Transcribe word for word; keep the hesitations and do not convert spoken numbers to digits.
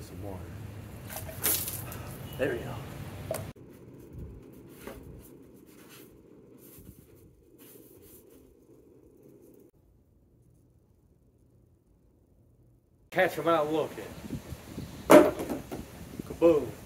get some water. There we go. Catch him out looking. Kaboom.